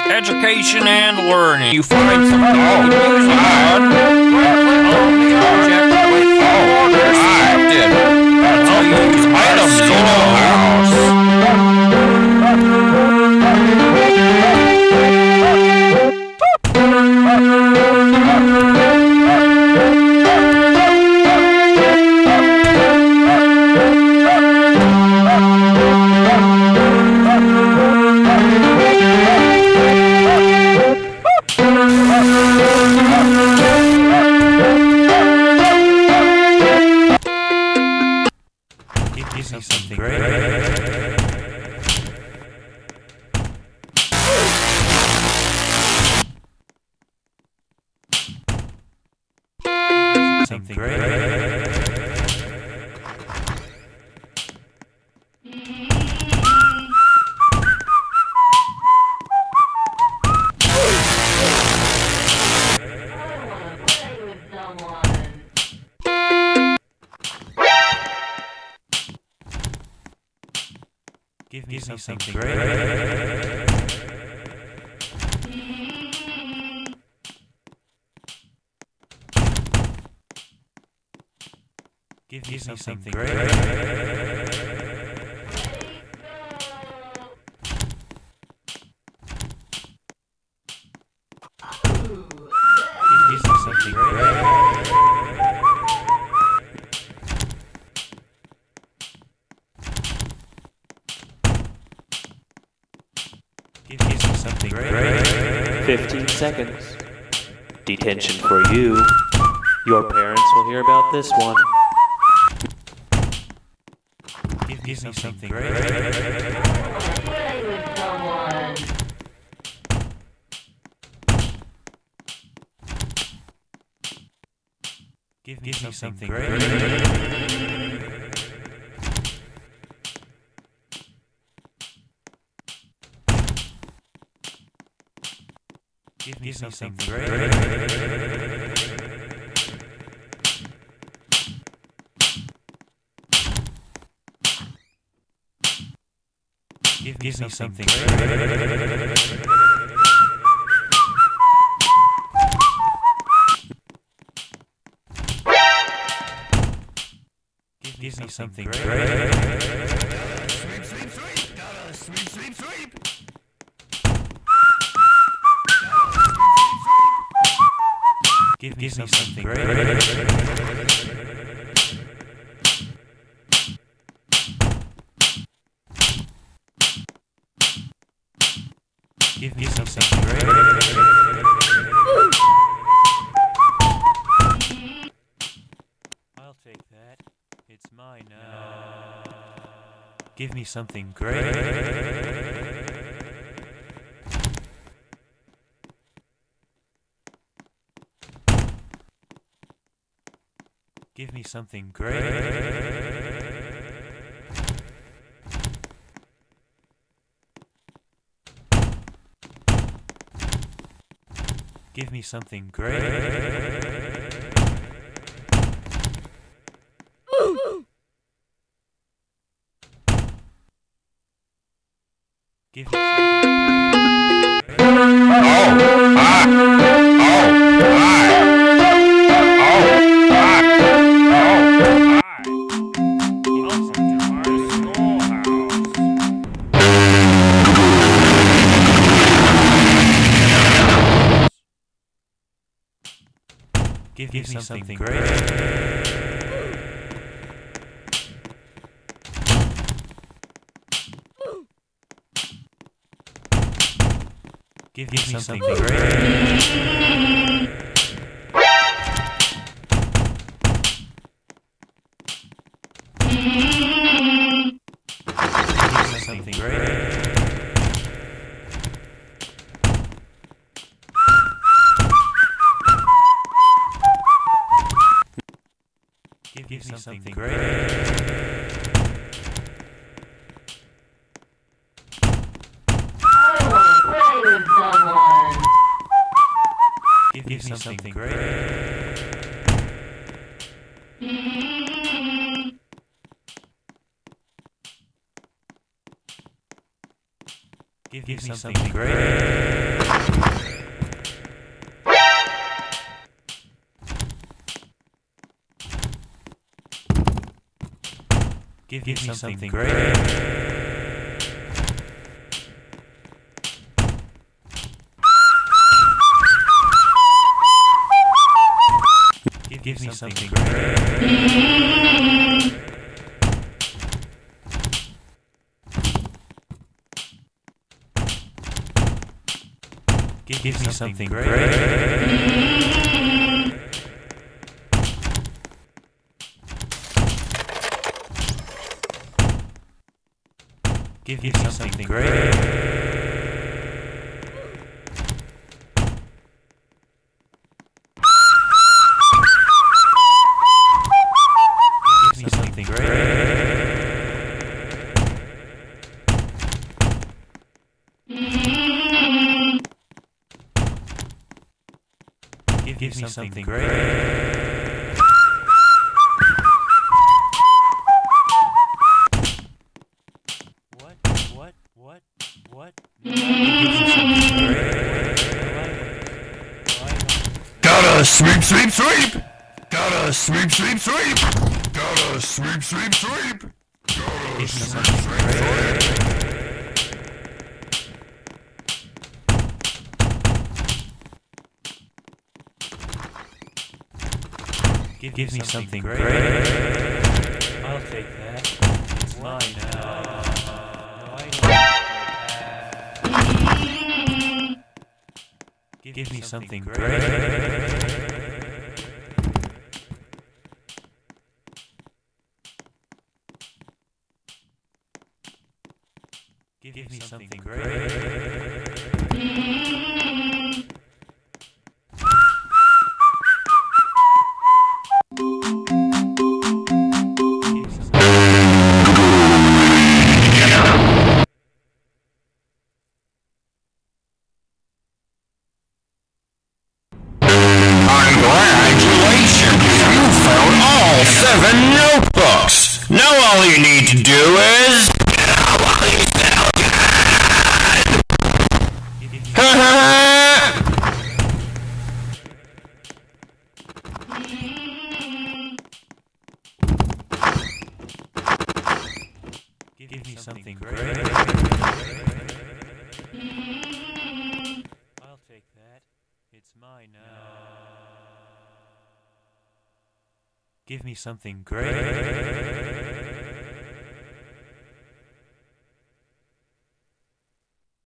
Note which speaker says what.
Speaker 1: education and learning. You find something you can use on the object with order selected. That's how you use items in a house.
Speaker 2: Something great. Something great. Give me something great. Give me something great. Give me something great. Give me something great.
Speaker 3: 15 seconds. Detention for you. Your parents will hear about this one.
Speaker 2: Give me something great.
Speaker 4: Play with someone.
Speaker 2: Give me something great. Give me something great. Give me something great. Give me something great.
Speaker 1: Sweep, sweep, sweep. Gotta sweep, sweep, sweep.
Speaker 2: Give me something great. Give me something great. I'll take that. It's mine now. Give me something great. Give me something great. Give me something great. Give me Give me something great. Give me something great. Something great. Give me something great.
Speaker 4: Play with someone.
Speaker 2: Give me something great. Give me something great. Give me something great. Give me something great. Give me something great. Give me something great. Give me something great. Give me something great. What? Give me something great.
Speaker 1: Gotta sweep, sweep, sweep! Gotta sweep, sweep, sweep! Gotta sweep, sweep, sweep! Gotta sweep, sweep, sweep!
Speaker 2: Give me something great. I'll take that. It's mine now. Give me something great. Give me something great.
Speaker 1: Congratulations! You found all 7 notebooks! Now all you need to do is...
Speaker 2: Give me something great. I'll take that. It's mine now. Give me something great.